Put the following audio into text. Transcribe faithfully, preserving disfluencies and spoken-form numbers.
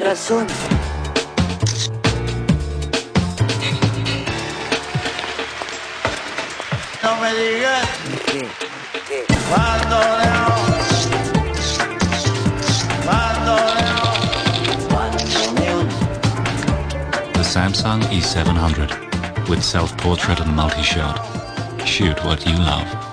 corazón. No me digas ¿Qué? ¿Qué? cuando leo, cuando leo. Bandoneón. The Samsung E seven hundred with self-portrait and multi-shot. Shoot what you love.